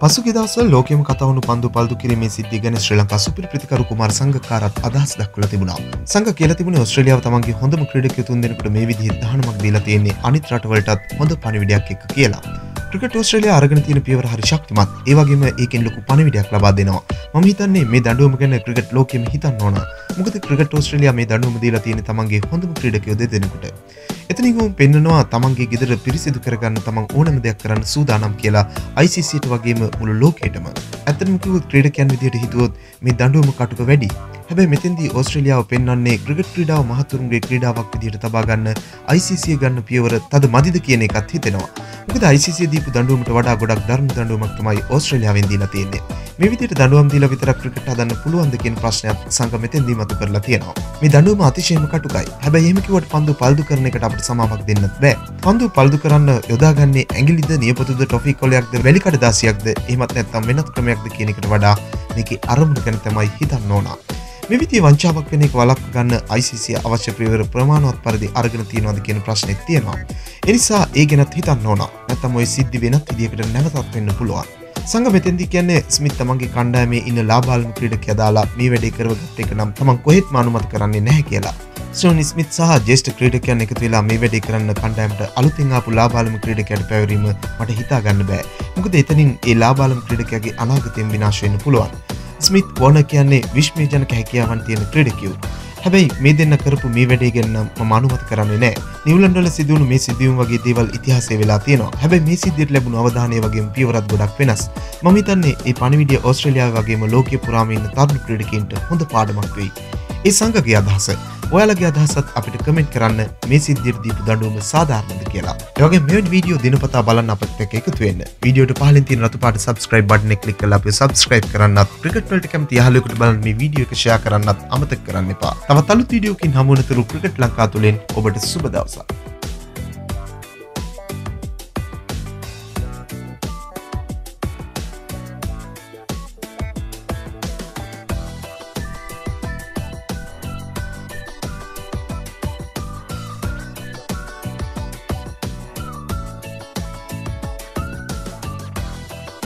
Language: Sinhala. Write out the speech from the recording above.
පසුගිය දවස්වල ලෝකෙම කතා වුණු පන්දු පල්දු කිරීමේ සිද්ධිය ගැන ශ්‍රී ලංකා සුපිරි ප්‍රතිකරු කුමාර සංගකාරත් අදහස් දක්වලා තිබුණා. සංග කියලා තිබුණේ ඕස්ට්‍රේලියාව තමන්ගේ හොඳම ක්‍රීඩකයෝ තුන් දෙනෙකුට මේ විදිහේ දහනමක් දීලා තියෙන්නේ අනිත් රටවලටත් හොඳ පණිවිඩයක් එක්ක කියලා. ක්‍රිකට් ඕස්ට්‍රේලියාව අරගෙන තියෙන පියවර හරි ශක්තිමත්. ඒ වගේම ඒකෙන් ලොකු පණිවිඩයක් ලබා දෙනවා. මම හිතන්නේ මේ දඬුවම ගැන ක්‍රිකට් ලෝකෙම හිතන්න ඕන. මොකද ක්‍රිකට් ඕස්ට්‍රේලියාව මේ දඬුවම දීලා තියෙන්නේ තමන්ගේ හොඳම ක්‍රීඩකයෝ දෙදෙනෙකුට. එතනින් උන් පෙන්නනවා තමන්ගේ ගෙදර පිරිසිදු කරගන්න තමන් ඕනම දෙයක් කරන්න සූදානම් කියලා ICCට වගේම මුළු ලෝකෙටම. ඇත්තටම කිව්වොත් ක්‍රීඩකයන් විදියට හිතුවොත් මේ දඬුවම කටුක වැඩි. හැබැයි මෙතෙන්දී ඕස්ට්‍රේලියාව පෙන්වන්නේ ක්‍රිකට් ක්‍රීඩාව මහතුරුන්ගේ ක්‍රීඩාවක් විදියට තබා ගන්න ICC ගන්න පියවර තද මදිද කියන එකත් හිතෙනවා. මොකද ICC දීපු දඬුවමට වඩා ගොඩක් දරුණු දඬුවමක් තමයි ඕස්ට්‍රේලියාවෙන් දීලා තියෙන්නේ. මේ විදියට දඬුවම් දීලා විතරක් ක්‍රිකට් හදන්න පුළුවන්ද කියන ප්‍රශ්නයක් සංඝ මෙතෙන්දී මතු කරලා තියෙනවා. මේ දඬුවම අතිශයම කටුකයි. හැබැයි එහෙම කිව්වට පන්දු පල්දු කරන එකට අපිට සමාවක් දෙන්නත් බෑ. පන්දු පල්දු කරන්න යොදාගන්නේ ඇඟිලිද, නියපොතුද, ටොෆි කොලයක්ද, වැලි කඩදාසියක්ද, එහෙමත් නැත්නම් වෙනත් ක්‍රමයක්ද කියන එකට වඩා මේකේ අරමුණ ගැන තමයි හිතන්න ඕන. මේ විදිහේ වංචාවක් වෙන එක වළක්ව ගන්න ICC අවශ්‍ය පියවර ප්‍රමාණවත් පරිදි අරගෙන තියනවාද කියන ප්‍රශ්නෙත් තියෙනවා. ඒ නිසා ඒ ගැනත් හිතන්න ඕන. නැත්නම් ওই සිද්ධි වෙනත් විදිහකට නැවතත් වෙන්න පුළුවන්. සංඝ මෙතෙන්දී කියන්නේ ස්මිත් තමන්ගේ කණ්ඩායමේ ඉන්න ලාබාලම ක්‍රීඩකයා දාලා මේ වැඩේ කරවගත්ත එක නම් තමන් කොහෙත්ම අනුමත කරන්නේ නැහැ කියලා. ස්ටෝනි ස්මිත් සහ ජ්‍යෙෂ්ඨ ක්‍රීඩකයන් එකතු වෙලා මේ වැඩේ කරන්න කණ්ඩායමට අලුතින් ආපු ලාබාලම ක්‍රීඩකයාට පැවරීම මට හිතා ගන්න බෑ. මොකද එතනින් ඒ ලාබාලම ක්‍රීඩකයාගේ අනාගතයෙන් විනාශ වෙන්න පුළුවන්. ස්මිත් වර්නර් කියන්නේ විශ්මයජනක හැකියාවන් තියෙන ක්‍රීඩකයෙකු. හැබැයි මේ දෙන්න කරපු මේ වැඩේ ගැන මම අනුමත කරන්නේ නැහැ. නිව්ලන්ඩ් වල සිදුවුණු මේ සිදුවීම් වගේ දේවල් ඉතිහාසයේ වෙලා තියෙනවා. හැබැයි මේ සිද්ධියට ලැබුණු අවධානය වගේම පියවරත් ගොඩක් වෙනස්. මම හිතන්නේ මේ පණිවිඩය ඕස්ට්‍රේලියාව වගේම ලෝකයේ පුරාම ඉන්න තරුණ ක්‍රීඩකයන්ට හොඳ පාඩමක් වෙයි. ඒ සංඝගේ අදහස. ඔයාලගේ අදහසත් අපිට කමෙන්ට් කරන්න මේ සිද්ධියට දීපු දඬුවම සාධාරණද කියලා. ඒ වගේම මේ වීඩියෝ දිනපතා බලන්න අපිත් එක්ක එකතු වෙන්න. වීඩියෝට පහලින් තියෙන රතු පාට subscribe button එක ක්ලික් කරලා අපිව subscribe කරන්නත්, ක්‍රිකට් වලට කැමති යහළුවෙකුට බලන්න මේ වීඩියෝ එක share කරන්නත් අමතක කරන්න එපා. තවත් අලුත් වීඩියෝකින් හමු වෙනතුරු ක්‍රිකට් ලංකාව තුලින් ඔබට සුබ දවසක්.